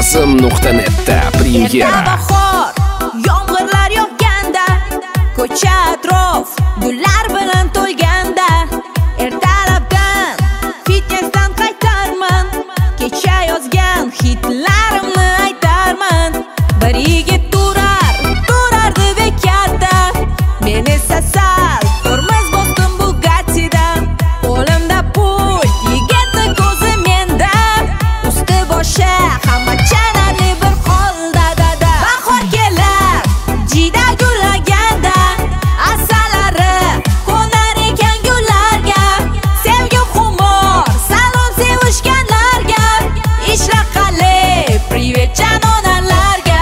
Xorazm.net'da premyera. bahor, yomg'irlar yog'ganda, ko'cha atrof gullar bilan to'lganda, ertalabdan fitnessdan qaytarman, kecha yozgan hitlarimni aytarman. Bir yigit turardi bekatda, men esa sal tormoz bosdim Bugatti'da. Qo'limda pul, yigitni ko'zi menda, usti boshi hamma chanarli bir holda dada. Bahor kelar, jida gullaganda, asalari qo'nar ekan gullarga. Sevgi xumor, salom sevishganlarga, ishraqali privet janonalarga.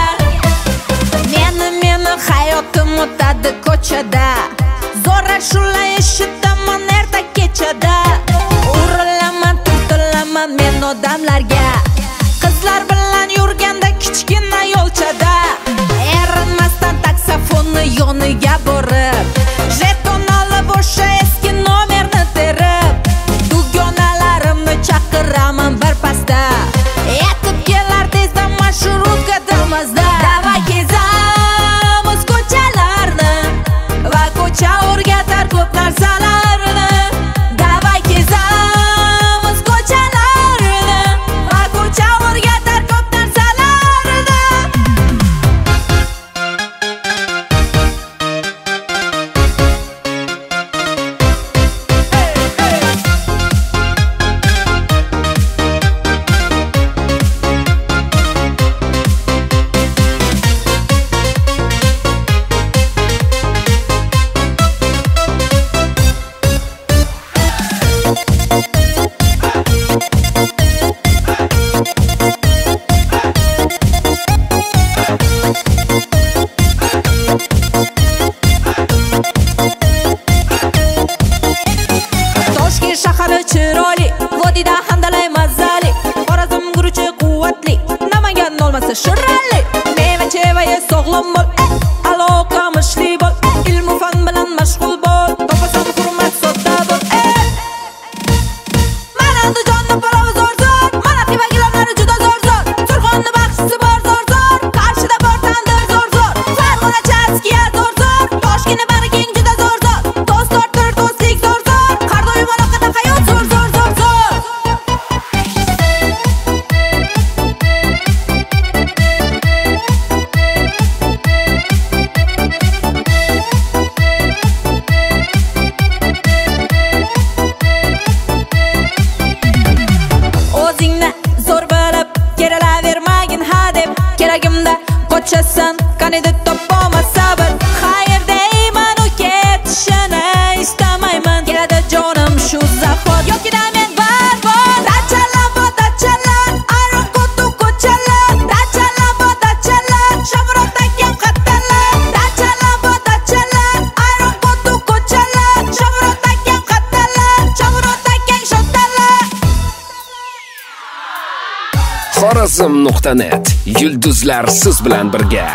Meni hayotim o'tadi ko'chada, zo'ra shula eshitaman erta kechada. Urilaman, turtilaman men odamlarga, qizlar bilan yurganda kichkina yo'lchada. Erinmasdan taksafonni yoniga borib, jeton olib o'sha eski nomerni terib, dugonalarimni chaqiraman bir pasda. Yetib kelar tezda marshrutka Damas'da. Davay kezamiz ko'chalarni va ko'cha o'rgatar ko'p narsalarni. Davay kezamiz ko'chalarni va ko'cha o'rgatar ko'p narsalarni. Toshkent shahri chiroyli, vodiyda handalay mazali, Xorazm guruchi quvvatli, Namangan olmasi shirrali. Meva-cheva sog'lom bo'l, aloqa mishli bo'l, ilm fan bilan mashg'ul bo'l, topasan hurmat sodda bo'l. Mana Andijonni palovi zo'r, mana Xiva gilamlari juda zo'r. Surxonni baxshisi bor zo'r, Qarshida bor tandir zo'r. Farg'ona Chaskiya zo'r, Toshkentni bari keng juda zo'r. Do'st orttir do'stlik zo'r, har doim aloqada hayot zo'r. O'zingni zo'r bilib keravermagin hadeb, keragimda qochasan qanida topolmas sabr. Xayr deyman, u ketishini istamayman, keladi jonim shu zahot. Yokida men barbod, dachalar, ayron qutu ko'chalar, dachalar, shamrot takkan qattalar, dachalar, ayron qutu ko'chalar, shamrot takkan qattalar, shamrot takkan shottalar. Xorazm.net, yulduzlar siz bilan birga.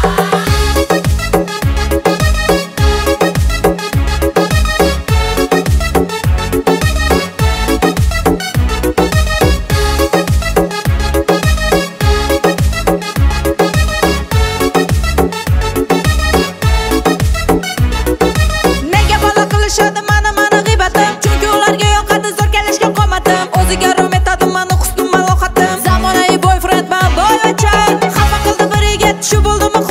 Nega bola qilishadi mana g'iybatim, chunki ularga yoqadi zo'r kelishgan qomatim. O'ziga rom etadi mani husnum malohatim, zamonaviy boyfriend va boyvachcha. Xafa qildi bir yigit, shu bo'ldimi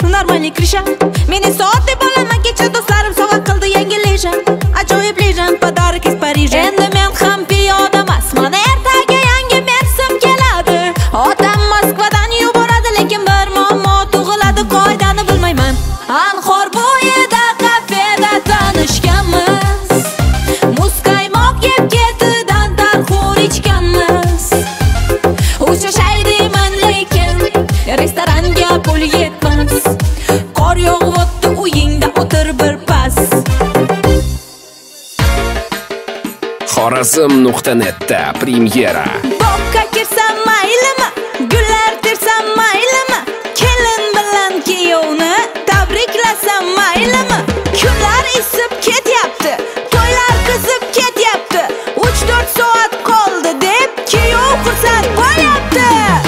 Normallik krisha. Meni soat deb olaman, kecha do'stlarim sovg'a qildi yangi leja. Ajoyib lejan, pодарок из Парижа. Endi men ham piyoda emas, mana ertaga yangi mavsum keladi. Otam Moskvadan yuboradi, lekin bir muammo tug'iladi, qoidani bilmayman. Anhor bo'yida kafeda tanishganmiz. Muz qaymoq yeb ketidan tarxur ichganmiz. Uchrashaydiman lekin restoranga pul yetmas. Qor yog'yapti uyingda o'tir bir pas. Xorazm.net'da premyera. Bokka kirsam maylimi? Gullar tersam maylimi? Kelin bilan kuyovni tabriklasam maylimi? Kunlar isib ketyapti, to'ylar qizib ketyapti. 3-4 soat qoldi deb kuyov xursand bo'lyapti.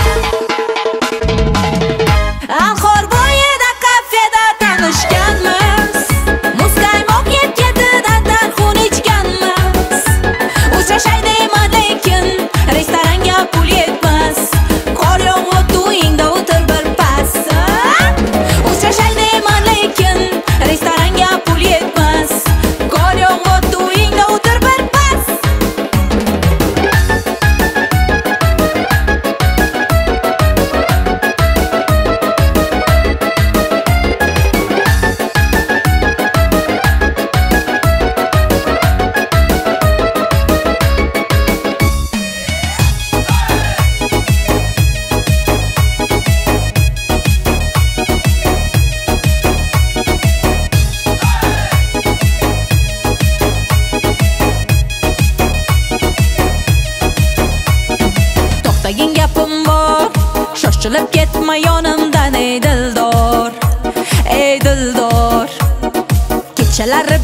Anhor bo'yida kafeda tanishganmiz. Muz qaymoq yeb ketidan tarxun ichganmiz. Uchrashaydiman lekin restoranga pul yetmas. Qor yog'yapti uyingda o'tir bir pas. Uchrashaydiman lekin restoranga pul yetmas. Qor yog'yapti uyingda o'tir bir pas. To'xtagin gapim bor, shoshilib ketma yonimdan ey dildor, ey dildor. Kechalari